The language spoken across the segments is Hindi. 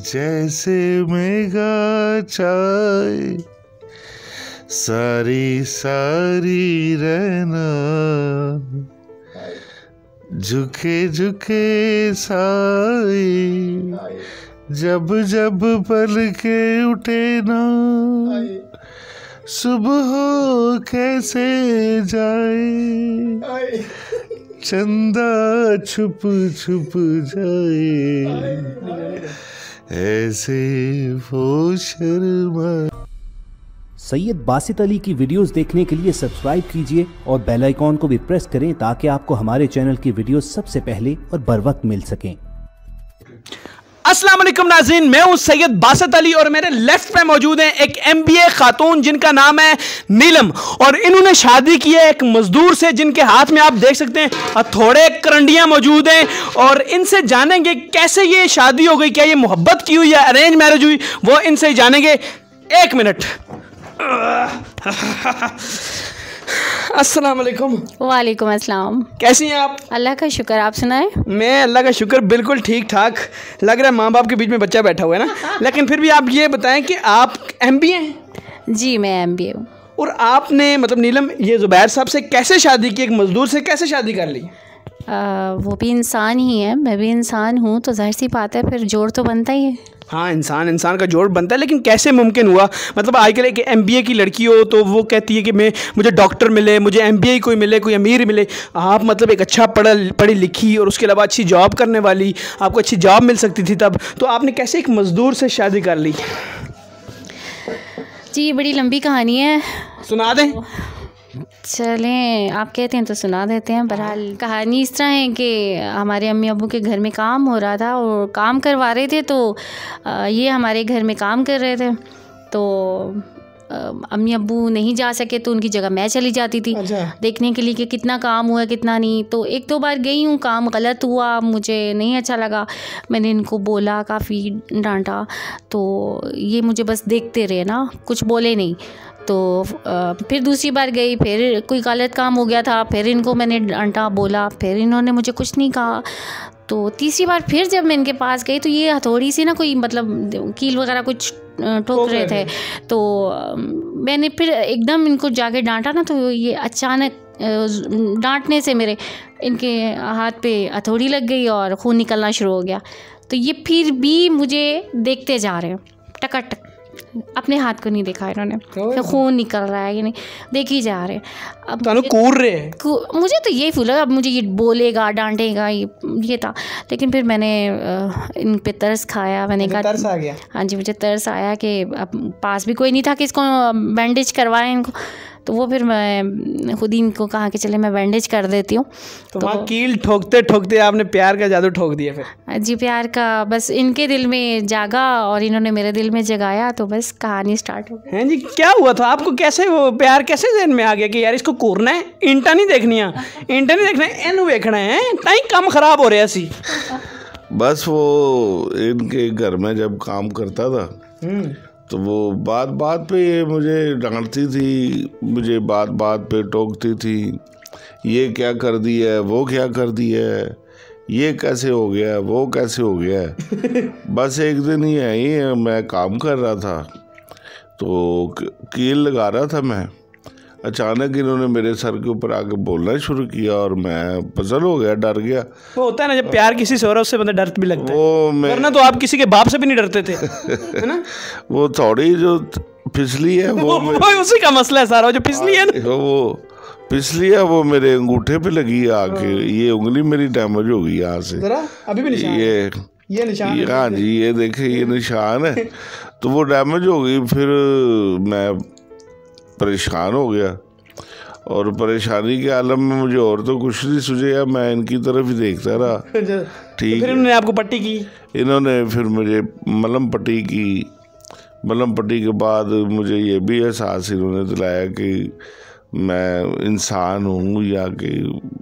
जैसे मेघा छाए सारी सारी रहना, झुके झुके साए जब जब पल के उठे ना, सुबह हो कैसे जाए चंदा छुप छुप जाए, ऐसे वो शर्मा। सैयद बासित अली की वीडियोस देखने के लिए सब्सक्राइब कीजिए और बेल आइकॉन को भी प्रेस करें ताकि आपको हमारे चैनल की वीडियोस सबसे पहले और बर वक्त मिल सकें। अस्सलाम वालेकुम नाज़रीन, मैं हूं सैयद बासित अली और मेरे लेफ्ट पे मौजूद हैं एक MBA खातून जिनका नाम है नीलम, और इन्होंने शादी की है एक मजदूर से जिनके हाथ में आप देख सकते हैं हथौड़े करंडियां मौजूद हैं, और इनसे जानेंगे कैसे ये शादी हो गई, क्या ये मोहब्बत की हुई या अरेंज मैरिज हुई, वो इनसे जानेंगे। एक मिनट। अस्सलाम वालेकुम। वालेकुम अस्सलाम। कैसी हैं आप? अल्लाह का शुक्र, आप सुनाएं। मैं अल्लाह का शुक्र बिल्कुल ठीक ठाक। लग रहा है माँ बाप के बीच में बच्चा बैठा हुआ है ना। लेकिन फिर भी आप ये बताएं कि आप MBA हैं? जी मैं MBA हूँ। और आपने मतलब नीलम ये ज़ुबैर साहब से कैसे शादी की, एक मज़दूर से कैसे शादी कर ली? वो भी इंसान ही है, मैं भी इंसान हूँ, तो जाहिर सी बात है फिर जोड़ तो बनता ही है। हाँ, इंसान का जोड़ बनता है, लेकिन कैसे मुमकिन हुआ? मतलब आजकल एक MBA की लड़की हो तो वो कहती है कि मुझे डॉक्टर मिले, मुझे MBA कोई मिले, कोई अमीर मिले। आप मतलब एक अच्छा पढ़ी लिखी और उसके अलावा अच्छी जॉब करने वाली, आपको अच्छी जॉब मिल सकती थी तब, तो आपने कैसे एक मज़दूर से शादी कर ली? जी बड़ी लंबी कहानी है, सुना दें? चलें, आप कहते हैं तो सुना देते हैं। बहरहाल कहानी इस तरह है कि हमारे अम्मी अब्बू के घर में काम हो रहा था और काम करवा रहे थे, तो ये हमारे घर में काम कर रहे थे, तो अम्मी अब्बू नहीं जा सके तो उनकी जगह मैं चली जाती थी। अच्छा। देखने के लिए कि कितना काम हुआ कितना नहीं। तो एक दो बार गई हूँ, काम गलत हुआ, मुझे नहीं अच्छा लगा, मैंने इनको बोला, काफ़ी डांटा, तो ये मुझे बस देखते रहे ना, कुछ बोले नहीं। तो फिर दूसरी बार गई, फिर कोई गलत काम हो गया था, फिर इनको मैंने डांटा, बोला, फिर इन्होंने मुझे कुछ नहीं कहा। तो तीसरी बार फिर जब मैं इनके पास गई तो ये हथौड़ी से ना कोई मतलब कील वगैरह कुछ ठोक रहे थे, तो मैंने फिर एकदम इनको जाके डांटा ना, तो ये अचानक डांटने से मेरे इनके हाथ पे हथौड़ी लग गई और खून निकलना शुरू हो गया। तो ये फिर भी मुझे देखते जा रहे हैं, टक अपने हाथ को नहीं देखा इन्होंने, तो खून निकल रहा है कि नहीं, देख ही जा रहे हैं। अब कूर रहे हैं, मुझे तो यही फील है अब मुझे ये बोलेगा डांटेगा, ये था। लेकिन फिर मैंने इन पे तरस खाया, मैंने कहा तरस आ गया। हाँ जी, मुझे तरस आया कि अब पास भी कोई नहीं था कि इसको बैंडेज करवाएं इनको, तो वो फिर मैं खुद ही इनको कहा कि चले मैं बैंडेज कर देती हूँ। तो वहाँ कील ठोकते ठोकते आपने प्यार का जादू ठोक दिया फिर? जी प्यार का बस इनके दिल में जागा और इन्होंने मेरे दिल में जगाया, तो बस कहानी स्टार्ट हो गई। हैं जी, क्या हुआ था आपको? कैसे वो प्यार कैसे ज़हन में आ गया कि यार इसको कोरना है, इंटा नहीं देखनी है, इंटा नहीं देखना है, इनू देखना है, ताई काम खराब हो रहा सी। बस वो इनके घर में जब काम करता था तो वो बात बात पे ये मुझे डांटती थी, मुझे बात बात पे टोकती थी, ये क्या कर दी है, वो क्या कर दी है, ये कैसे हो गया, वो कैसे हो गया है। बस एक दिन ही आई, मैं काम कर रहा था तो कील लगा रहा था मैं, अचानक इन्होंने मेरे सर के ऊपर आके बोलना शुरू किया और मैं पजल हो गया, डर गया। वो होता है ना, जब प्यार किसी से हो रहा है उससे बंदा डर भी लगता है, वरना तो आप किसी के बाप से भी नहीं डरते थे, है ना? वो थोड़ी जो फिसली है वो उसी का मसला है सारा, जो फिसली है ना, वो फिसली है, वो मेरे अंगूठे पे लगी आके, ये उंगली मेरी डैमेज हो गई यहाँ से। अभी भी निशान ये निशान, हाँ जी ये देखिए ये निशान है। तो वो डैमेज हो गई, फिर मैं परेशान हो गया और परेशानी के आलम में मुझे और तो कुछ नहीं सूझा, मैं इनकी तरफ ही देखता रहा। ठीक, फिर इन्होंने आपको पट्टी की? इन्होंने फिर मुझे मलहम पट्टी की। मलहम पट्टी के बाद मुझे ये भी एहसास इन्होंने दिलाया कि मैं इंसान हूँ या कि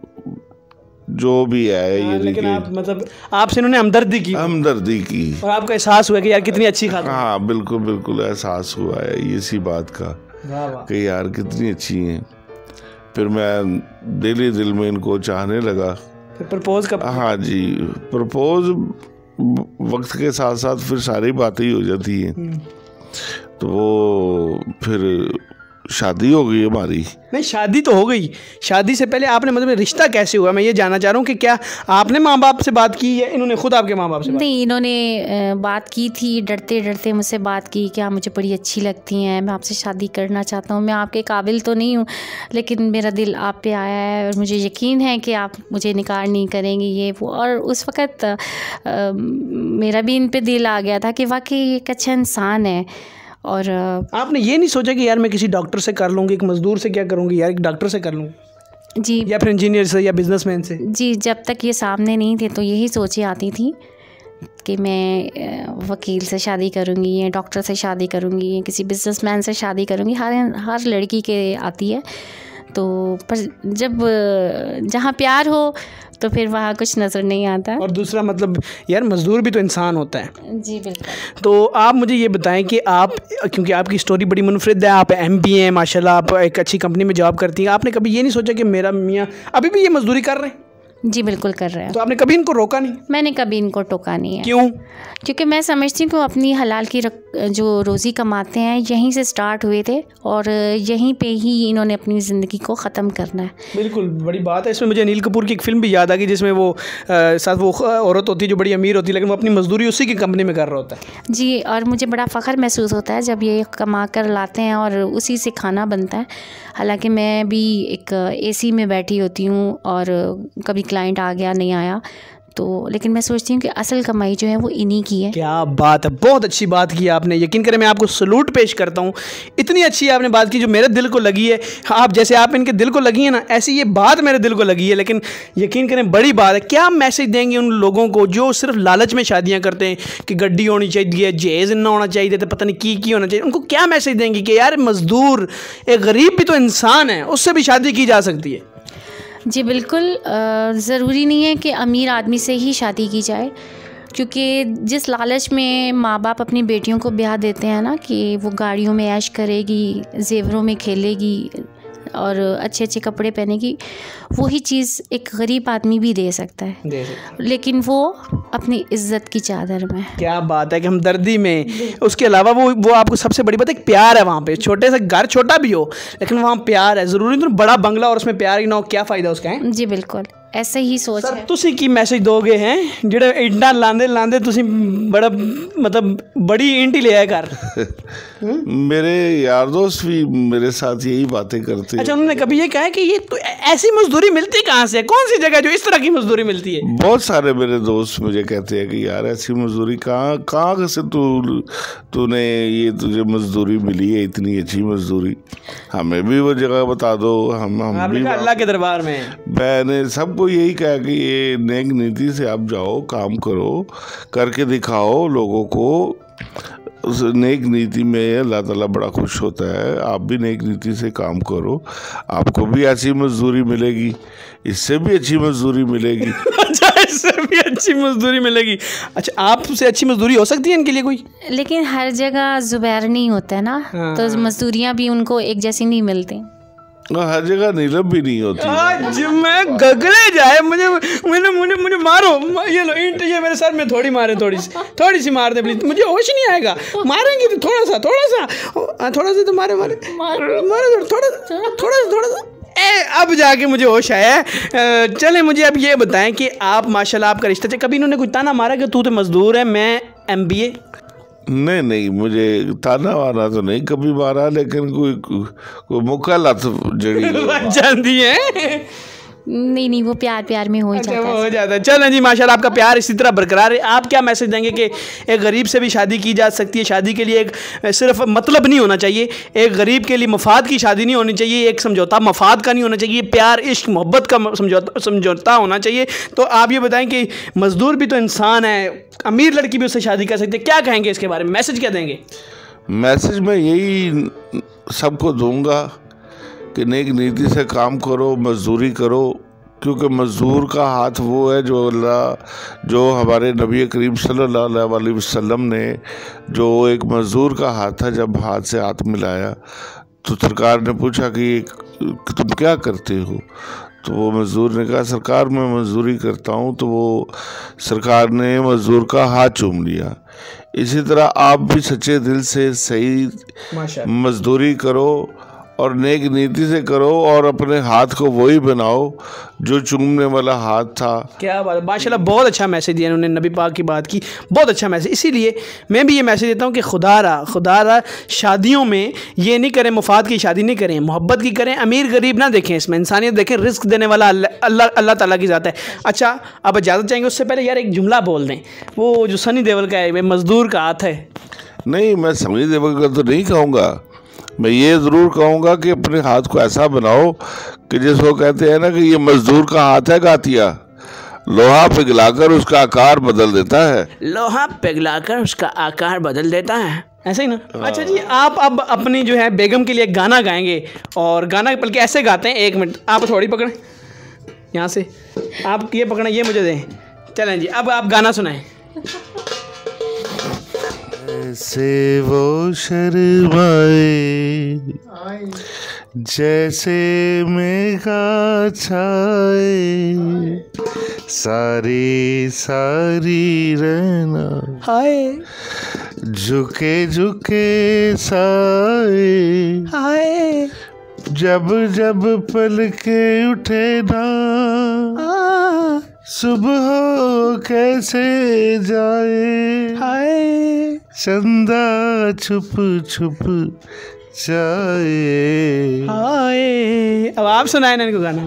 जो भी है। ये लेकिन आप मतलब आपसे इन्होंने हमदर्दी की और आपको एहसास हुआ कि यार कितनी अच्छी खातून। हाँ बिल्कुल बिल्कुल एहसास हुआ है इसी बात का कि यार कितनी अच्छी हैं। फिर मैं दिल में इनको चाहने लगा। फिर प्रपोज कब? हाँ जी, प्रपोज वक्त के साथ साथ फिर सारी बातें ही हो जाती हैं। तो वो फिर शादी हो गई हमारी। नहीं, शादी तो हो गई, शादी से पहले आपने मतलब रिश्ता कैसे हुआ, मैं ये जानना चाह रहा हूँ कि क्या आपने माँ बाप से बात की या इन्होंने खुद आपके माँ बाप से बात? नहीं, इन्होंने बात की थी, डरते डरते मुझसे बात की कि आप मुझे बड़ी अच्छी लगती हैं, मैं आपसे शादी करना चाहता हूँ, मैं आपके काबिल तो नहीं हूँ लेकिन मेरा दिल आप पे आया है और मुझे यकीन है कि आप मुझे इनकार नहीं करेंगे, ये वो। और उस वक़्त मेरा भी इन पे दिल आ गया था कि वाकई एक अच्छा इंसान है। और आपने ये नहीं सोचा कि यार मैं किसी डॉक्टर से कर लूँगी, एक मज़दूर से क्या करूँगी यार, एक डॉक्टर से कर लूँगी जी, या फिर इंजीनियर से या बिजनेसमैन से? जी, जब तक ये सामने नहीं थे तो यही सोचें आती थी कि मैं वकील से शादी करूँगी या डॉक्टर से शादी करूँगी या किसी बिजनेसमैन से शादी करूँगी, हर लड़की के आती है। तो पर जब जहाँ प्यार हो तो फिर वहाँ कुछ नज़र नहीं आता। और दूसरा मतलब यार मज़दूर भी तो इंसान होता है। जी बिल्कुल। तो आप मुझे ये बताएं कि आप, क्योंकि आपकी स्टोरी बड़ी मुनफरिद है, आप MBA हैं माशाल्लाह, आप एक अच्छी कंपनी में जॉब करती हैं, आपने कभी ये नहीं सोचा कि मेरा मियाँ अभी भी ये मज़दूरी कर रहे हैं? जी बिल्कुल कर रहे हैं। तो आपने कभी इनको रोका नहीं? मैंने कभी इनको टोका नहीं है। क्यों? क्योंकि मैं समझती हूँ कि अपनी हलाल की जो रोज़ी कमाते हैं यहीं से स्टार्ट हुए थे और यहीं पे ही इन्होंने अपनी ज़िंदगी को ख़त्म करना है। बिल्कुल, बड़ी बात है। इसमें मुझे अनिल कपूर की एक फ़िल्म भी याद आ गई जिसमें वो साथ वो औरत होती है जो बड़ी अमीर होती है लेकिन वो अपनी मजदूरी उसी की कंपनी में कर रहा होता है। जी, और मुझे बड़ा फ़ख्र महसूस होता है जब ये कमा कर लाते हैं और उसी से खाना बनता है। हालांकि मैं भी एक AC में बैठी होती हूँ और कभी क्लाइंट आ गया नहीं आया तो, लेकिन मैं सोचती हूँ कि असल कमाई जो है वो इन्हीं की है। क्या बात है, बहुत अच्छी बात की आपने, यकीन करें मैं आपको सलूट पेश करता हूँ। इतनी अच्छी आपने बात की जो मेरे दिल को लगी है। आप जैसे आप इनके दिल को लगी है ना, ऐसी ये बात मेरे दिल को लगी है। लेकिन यकीन करें बड़ी बात है। क्या मैसेज देंगे उन लोगों को जो सिर्फ लालच में शादियाँ करते हैं कि गड्डी होनी चाहिए, जहेज ना होना चाहिए, तो पता नहीं की होना चाहिए? उनको क्या मैसेज देंगे कि यार मज़दूर, एक गरीब भी तो इंसान है, उससे भी शादी की जा सकती है? जी बिल्कुल, ज़रूरी नहीं है कि अमीर आदमी से ही शादी की जाए, क्योंकि जिस लालच में माँ बाप अपनी बेटियों को ब्याह देते हैं ना कि वो गाड़ियों में ऐश करेगी, जेवरों में खेलेगी और अच्छे अच्छे कपड़े पहनेगी, वही चीज़ एक गरीब आदमी भी दे सकता है, लेकिन वो अपनी इज्जत की चादर में। क्या बात है कि हमदर्दी में, उसके अलावा वो आपको सबसे बड़ी बात है प्यार है वहाँ पे। छोटे से घर छोटा भी हो लेकिन वहाँ प्यार है। ज़रूरी नहीं बड़ा बंगला और उसमें प्यार ही ना हो, क्या फ़ायदा उसका है? जी बिल्कुल, ऐसे ही सोच है। तुसी की मैसेज दोगे हैं जेड़े इंटा लांदे लांदे तुसी बड़ा मतलब बड़ी इंट ही ले आए घर? मेरे यार दोस्त भी मेरे साथ यही बातें करते हैं। अच्छा, उन्होंने कभी ये कहा है कि ये तो ऐसी मजदूरी मिलती कहाँ से, कौन सी जगह जो इस तरह की मजदूरी मिलती है? बहुत सारे मेरे दोस्त मुझे कहते हैं कि यार ऐसी मजदूरी कहाँ से तूने ये तुझे मजदूरी मिली है, इतनी अच्छी मजदूरी, हमें भी वो जगह बता दो। हम भी अल्लाह के दरबार में। मैंने सबको यही कहा कि ये नेक नीति से आप जाओ, काम करो, करके दिखाओ लोगों को। उस नेक नीति में अल्लाह ताला बड़ा खुश होता है। आप भी नेक नीति से काम करो, आपको भी ऐसी मजदूरी मिलेगी, इससे भी अच्छी मजदूरी मिलेगी। अच्छा, इससे भी अच्छी मजदूरी मिलेगी। अच्छा, आपसे अच्छी मजदूरी हो सकती है इनके लिए कोई? लेकिन हर जगह जुबैर नहीं होता है ना, तो मजदूरियाँ भी उनको एक जैसी नहीं मिलती। हर जगह नीलम भी नहीं होती। आज मैं गगड़े जाए, मुझे मारो, ये लो ईंट, ये मेरे सर में थोड़ी मारे, थोड़ी सी मार दे प्लीज, मुझे होश नहीं आएगा। मारेंगे तो थोड़ा सा तो मारे थोड़ा सा। अब जाके मुझे होश आया। चले, मुझे अब ये बताएं कि आप माशाल्लाह आपका रिश्ता, कभी इन्होंने कोई ताना मारा कि तू तो मजदूर है, मैं MBA? नहीं, मुझे ताना वाना तो नहीं कभी मारा, लेकिन कोई मुक्का लत जड़ी जानती है। नहीं, वो प्यार में हो जाता है। चलो जी, माशाल्लाह आपका प्यार इसी तरह बरकरार है। आप क्या मैसेज देंगे कि एक गरीब से भी शादी की जा सकती है? शादी के लिए एक सिर्फ मतलब नहीं होना चाहिए, एक गरीब के लिए मफाद की शादी नहीं होनी चाहिए, एक समझौता मफाद का नहीं होना चाहिए, प्यार इश्क मोहब्बत का समझौता होना चाहिए। तो आप ये बताएं कि मजदूर भी तो इंसान है, अमीर लड़की भी उससे शादी कर सकती है, क्या कहेंगे इसके बारे में, मैसेज क्या देंगे? मैसेज मैं यही सबको दूंगा कि नेक नीति से काम करो, मजदूरी करो, क्योंकि मजदूर का हाथ वो है जो हमारे नबी करीम सल्लल्लाहु अलैहि वसल्लम ने, जो एक मजदूर का हाथ था, जब हाथ से हाथ मिलाया तो सरकार ने पूछा कि तुम क्या करते हो? तो वो मज़दूर ने कहा सरकार मैं मज़दूरी करता हूँ, तो वो सरकार ने मज़दूर का हाथ चूम लिया। इसी तरह आप भी सच्चे दिल से सही मज़दूरी करो और नेक नीति से करो और अपने हाथ को वही बनाओ जो चूमने वाला हाथ था। क्या बात है, माशाल्लाह बहुत अच्छा मैसेज दिया उन्होंने, नबी पाक की बात की, बहुत अच्छा मैसेज। इसीलिए मैं भी ये मैसेज देता हूँ कि खुदा रहा शादियों में ये नहीं करें, मुफाद की शादी नहीं करें, मोहब्बत की करें, अमीर गरीब ना देखें, इसमें इंसानियत देखें, रिस्क देने वाला अल्लाह ताला की ज़ात है। अच्छा अब इजाज़त चाहेंगे, उससे पहले यार एक जुमला बोल दें, वो जो सनी देओल का है, मज़दूर का हाथ है। नहीं, मैं सनी देओल का तो नहीं कहूँगा, मैं ये ज़रूर कहूँगा कि अपने हाथ को ऐसा बनाओ कि जिसको कहते हैं ना कि ये मज़दूर का हाथ है गातिया, लोहा पिघलाकर उसका आकार बदल देता है। लोहा पिघलाकर उसका आकार बदल देता है, ऐसे ही ना। अच्छा जी, आप अब अपनी जो है बेगम के लिए गाना गाएंगे, और गाना बल्कि ऐसे गाते हैं, 1 मिनट आप थोड़ी पकड़ें यहाँ से, आप ये पकड़ें, ये मुझे दें, चलें जी अब आप गाना सुनाएं। ऐसे वो शर्माए जैसे मेघा छाए, सारी सारी रहना हाय झुके झुके साए, हाय जब जब पलके उठे ना सुबह कैसे जाए, हाय चंदा छुप छुप जाए। हाय अब आप सुनाए ना इनको गाना।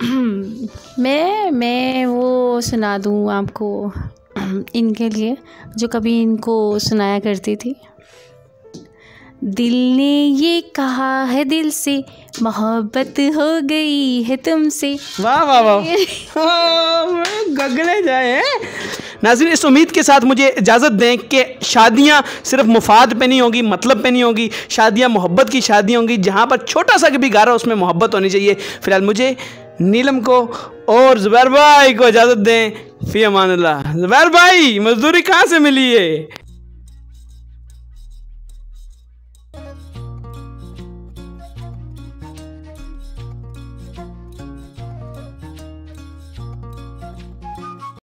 मैं वो सुना दूँ आपको इनके लिए जो कभी इनको सुनाया करती थी। दिल ने ये कहा है दिल से मोहब्बत हो गई है तुमसे। वाह वाह वाह गगने जाए। नाज़रीन इस उम्मीद के साथ मुझे इजाज़त दें कि शादियां सिर्फ मुफाद पे नहीं होगी, मतलब पे नहीं होगी, शादियां मोहब्बत की शादियां होंगी, जहां पर छोटा सा भी घर हो उसमें मोहब्बत होनी चाहिए। फिलहाल मुझे, नीलम को और ज़ुबैर भाई को इजाज़त दें। फ़ी अमानिल्लाह। ज़ुबैर भाई मज़दूरी कहाँ से मिली है?